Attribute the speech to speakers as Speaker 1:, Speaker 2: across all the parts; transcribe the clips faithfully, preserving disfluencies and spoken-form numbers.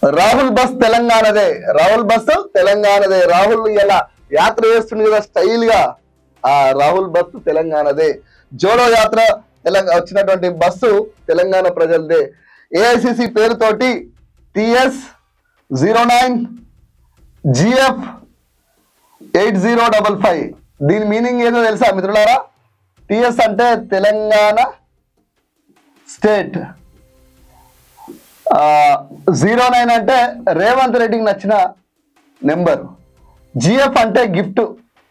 Speaker 1: Rahul bus తెలంగాణదే, Rahul bus తెలంగాణదే. రాహుల్ ఇలా యాత్ర చేస్తుంది కదా స్టైల్ గా, ఆ రాహుల్ బస్సు తెలంగాణదే. జోడో యాత్ర తెలంగాణ వచ్చినటువంటి బస్సు తెలంగాణ ప్రజలదే. ఏఐసిసి పేరుతోటి TS zero nine GF eight zero double five. దీని మీనింగ్ ఏదో తెలుసా మిత్రులారా? టిఎస్ అంటే తెలంగాణ స్టేట్, జీరో నైన్ అంటే రేవంత్ రెడ్డికి నచ్చిన నెంబర్, జిఎఫ్ అంటే gift,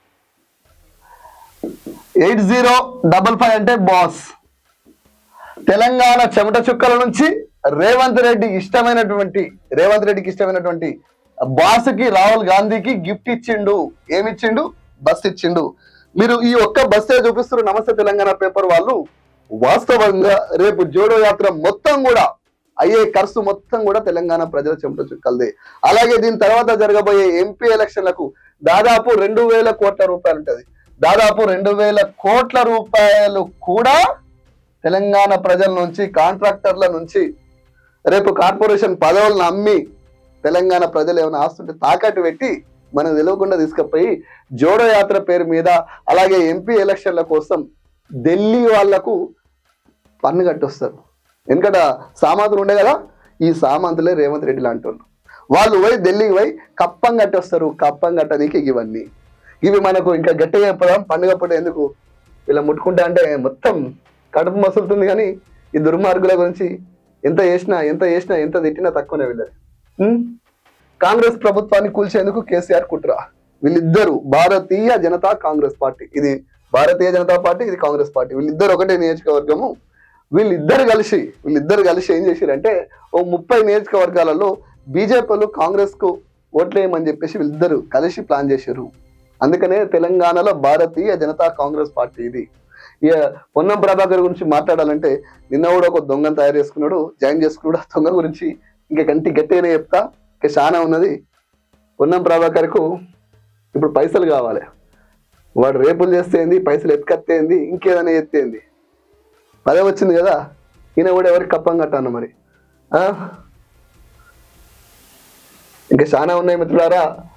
Speaker 1: eight zero double five అంటే బాస్. తెలంగాణ చెమట చుక్కల నుంచి రేవంత్ రెడ్డి ఇష్టమైనటువంటి రేవంత్ రెడ్డికి ఇష్టమైనటువంటి బాస్కి రాహుల్ గాంధీకి గిఫ్ట్ ఇచ్చిండు. ఏమిచ్చిండు? బస్ ఇచ్చిండు. మీరు ఈ ఒక్క బస్సే చూపిస్తున్నారు నమస్తే తెలంగాణ పేపర్ వాళ్ళు. వాస్తవంగా రేపు జోడో యాత్ర మొత్తం కూడా అయ్యే ఖర్చు మొత్తం కూడా తెలంగాణ ప్రజల చెమట చుక్కలదే. అలాగే దీని తర్వాత జరగబోయే ఎంపీ ఎలక్షన్లకు దాదాపు రెండు వేల కోట్ల రూపాయలు ఉంటుంది. దాదాపు రెండు వేల కోట్ల రూపాయలు కూడా తెలంగాణ ప్రజల నుంచి, కాంట్రాక్టర్ల నుంచి, రేపు కార్పొరేషన్ పదవులను అమ్మి తెలంగాణ ప్రజలు ఏమైనా ఆస్తుంటే తాకట్టు పెట్టి మనం తెలియకుండా తీసుకుపోయి జోడో యాత్ర పేరు మీద, అలాగే ఎంపీ ఎలక్షన్ల కోసం ఢిల్లీ వాళ్లకు పన్ను కట్టొస్తారు. ఎందుకంటే సామంతులు ఉండే కదా, ఈ సామంతులే రేవంత్ రెడ్డి లాంటి వాళ్ళు. వాళ్ళు పోయి ఢిల్లీకి పోయి కప్పం కట్టొస్తారు. కప్పం కట్టడానికి ఇవన్నీ ఇవి మనకు ఇంకా గట్టిగా చెప్పదాం. పండుగ పూట ఎందుకు ఇలా ముట్టుకుంటా అంటే మొత్తం కడుపు మసులుతుంది. కానీ ఈ దుర్మార్గుల గురించి ఎంత చేసినా ఎంత చేసినా ఎంత తిట్టినా తక్కువనే వీళ్ళది. కాంగ్రెస్ ప్రభుత్వాన్ని కూల్చేందుకు కేసీఆర్ కుట్ర. వీళ్ళిద్దరు భారతీయ జనతా కాంగ్రెస్ పార్టీ, ఇది భారతీయ జనతా పార్టీ, ఇది కాంగ్రెస్ పార్టీ, వీళ్ళిద్దరు ఒకటే నియోజకవర్గము. వీళ్ళిద్దరు కలిసి వీళ్ళిద్దరు కలిసి ఏం చేశారంటే ఓ ముప్పై నియోజకవర్గాలలో బీజేపీలు కాంగ్రెస్ కు ఓట్లేయమని చెప్పేసి వీళ్ళిద్దరు కలిసి ప్లాన్ చేశారు. అందుకనే తెలంగాణలో భారతీయ జనతా కాంగ్రెస్ పార్టీ ఇది. ఇక పొన్నం ప్రభాకర్ గురించి మాట్లాడాలంటే నిన్న కూడా ఒక దొంగను తయారు చేసుకున్నాడు, జాయిన్ చేసుకున్నాడు. దొంగ గురించి ఇంకా గంటి గట్టిగానే చెప్తా, ఇంకా చాలా ఉన్నది. పొన్నం ప్రభాకర్కు ఇప్పుడు పైసలు కావాలి. వాడు రేపులు చేస్తేంది, పైసలు ఎత్తుకత్తేంది, ఇంకేదైనా ఎత్తేంది. అదే వచ్చింది కదా, ఈయన కూడా ఎవరికి కప్పం కట్టాను మరి. ఇంకా చాలా ఉన్నాయి మిత్రులారా.